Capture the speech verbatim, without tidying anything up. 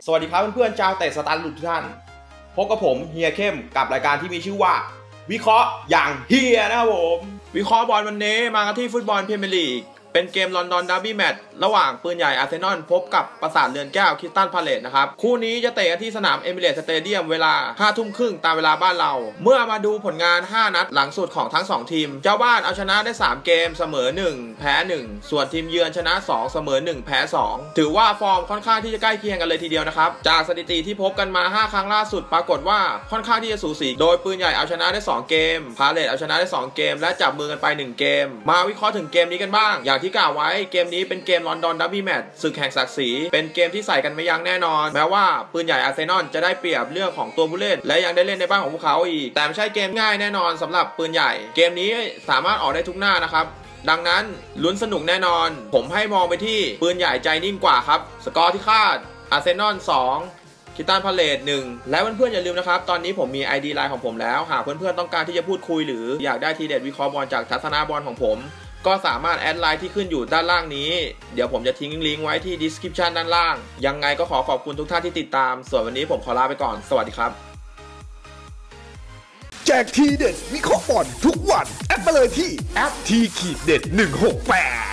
สวัสดีครับเพื่อนๆชาวเตะสตันหลุดทุกท่านพบกับผมเฮียเข้มกับรายการที่มีชื่อว่าวิเคราะห์อย่างเฮียนะครับผมวิเคราะห์บอลวันนี้มากันที่ฟุตบอลพรีเมียร์ลีกเป็นเกมลอนดอนดาร์บี้แมตช์ระหว่างปืนใหญ่อาร์เซนอลพบกับปราสาทเรือนแก้วคริสตัลพาเลซนะครับคู่นี้จะเตะกันที่สนามเอมิเรตส์สเตเดียมเวลาห้าทุ่มครึ่งตามเวลาบ้านเราเมื่อมาดูผลงานห้านัดหลังสุดของทั้งสองทีมเจ้าบ้านเอาชนะได้สามเกมเสมอหนึ่งแพ้หนึ่งส่วนทีมเยือนชนะสองเสมอหนึ่งแพ้สองถือว่าฟอร์มค่อนข้างที่จะใกล้เคียงกันเลยทีเดียวนะครับจากสถิติที่พบกันมาห้าครั้งล่าสุดปรากฏว่าค่อนข้างที่จะสูสีโดยปืนใหญ่เอาชนะได้สองเกมพาเลซเอาชนะได้สองเกมและจับมือกันไปหนึ่งเกมมาวิเคราะห์ถึงเกมนี้กันบ้างอย่างที่กล่าวไว้เกมนี้เป็นเกมลอนดอนดับบี้แมตช์ศึกแห่งศักดิ์ศรีเป็นเกมที่ใส่กันไม่ยั้งแน่นอนแม้ว่าปืนใหญ่อาร์เซนอลจะได้เปรียบเรื่องของตัวผู้เล่นและยังได้เล่นในบ้านของพวกเขาอีกแต่ไม่ใช่เกมง่ายแน่นอนสำหรับปืนใหญ่เกมนี้สามารถออกได้ทุกหน้านะครับดังนั้นลุ้นสนุกแน่นอนผมให้มองไปที่ปืนใหญ่ใจนิ่งกว่าครับสกอร์ที่คาดอาร์เซนอลสองคริสตัลพาเลซหนึ่งและเพื่อนๆอย่าลืมนะครับตอนนี้ผมมี ไอ ดี ไลน์ของผมแล้วหากเพื่อนๆต้องการที่จะพูดคุยหรืออยากได้ทีเด็ดวิเคราะห์บอลจากทัศนาบอลของผมก็สามารถแอดไลน์ที่ขึ้นอยู่ด้านล่างนี้เดี๋ยวผมจะทิ้งลิงก์ไว้ที่ description ด้านล่างยังไงก็ขอขอบคุณทุกท่านที่ติดตามส่วนวันนี้ผมขอลาไปก่อนสวัสดีครับแจกทีเด็ดวิเคราะห์บอลทุกวันแอดมาเลยที่แอปทีขีดเด็ดหนึ่งหกแปด